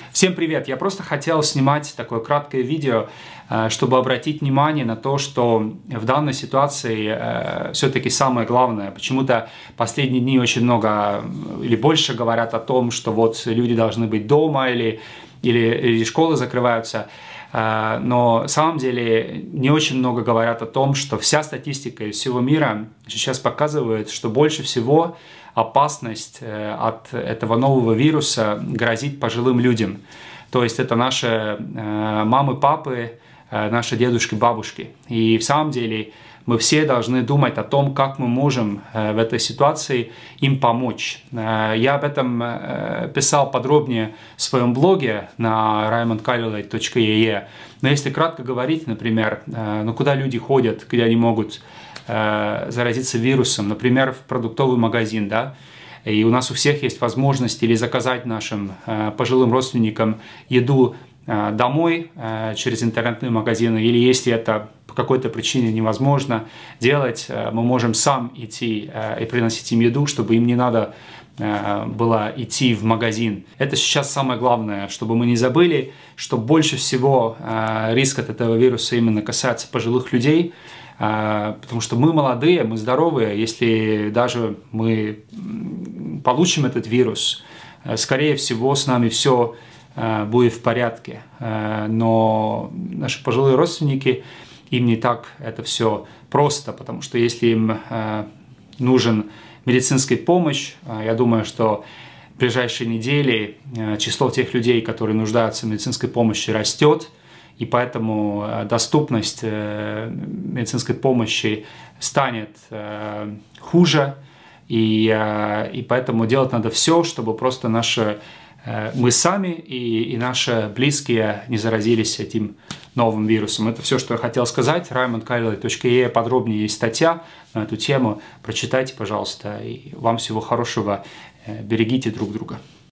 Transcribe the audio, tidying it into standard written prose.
Всем привет! Я просто хотел снимать такое краткое видео, чтобы обратить внимание на то, что в данной ситуации все-таки самое главное. Почему-то последние дни очень много или больше говорят о том, что вот люди должны быть дома или школы закрываются. Но на самом деле не очень много говорят о том, что вся статистика из всего мира сейчас показывает, что больше всего опасность от этого нового вируса грозит пожилым людям. То есть это наши мамы, папы, наши дедушки, бабушки. И в самом деле мы все должны думать о том, как мы можем в этой ситуации им помочь. Я об этом писал подробнее в своем блоге на raymondkaliulait.ee. Но если кратко говорить, например, куда люди ходят, где они могут заразиться вирусом, например, в продуктовый магазин, да, и у нас у всех есть возможность или заказать нашим пожилым родственникам еду домой через интернетные магазины, или если это по какой-то причине невозможно делать, мы можем сам идти и приносить им еду, чтобы им не надо было идти в магазин. Это сейчас самое главное, чтобы мы не забыли, что больше всего риск от этого вируса именно касается пожилых людей, потому что мы молодые, мы здоровые. Если даже мы получим этот вирус, скорее всего, с нами все будет в порядке. Но наши пожилые родственники, им не так это все просто, потому что если им нужен медицинская помощь, я думаю, что в ближайшие недели число тех людей, которые нуждаются в медицинской помощи, растет. И поэтому доступность медицинской помощи станет хуже, и поэтому делать надо все, чтобы просто мы сами и наши близкие не заразились этим новым вирусом. Это все, что я хотел сказать. raymondkaliulait.ee, подробнее есть статья на эту тему. Прочитайте, пожалуйста, и вам всего хорошего. Берегите друг друга.